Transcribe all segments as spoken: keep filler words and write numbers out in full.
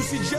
Juicy J.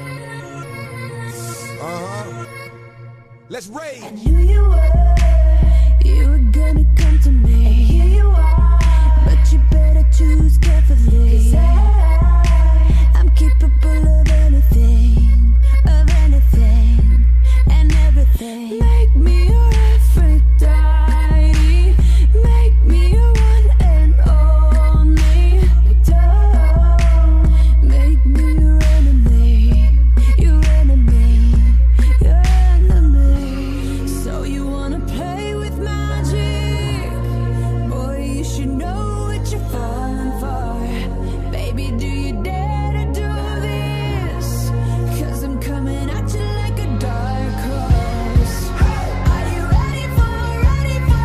Uh-huh. Let's rage. I knew you were, you were gonna come to me. And here you are, but you better choose carefully. 'Cause I, I'm capable of anything, of anything, and everything. Make me your Aphrodite, make me your one and only. Don't make me your enemy, your enemy, your enemy. So you wanna play with magic? Boy, you should know what you're falling for. Baby, do you dare to do this? 'Cause I'm coming at you like a dark horse. Are you ready for, ready for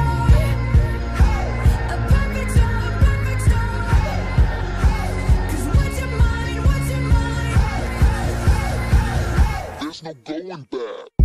a perfect storm, a perfect storm? 'Cause what's your mind, what's your mind? There's no going back.